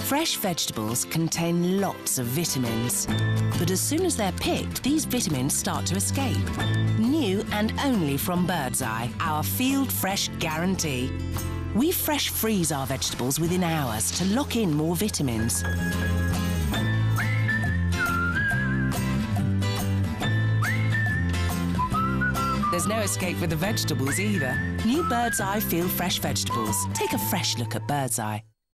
Fresh vegetables contain lots of vitamins, but as soon as they're picked, these vitamins start to escape. New and only from Birdseye, our Field Fresh guarantee. We fresh freeze our vegetables within hours to lock in more vitamins. There's no escape with the vegetables either. New Birdseye Field Fresh vegetables. Take a fresh look at Birdseye.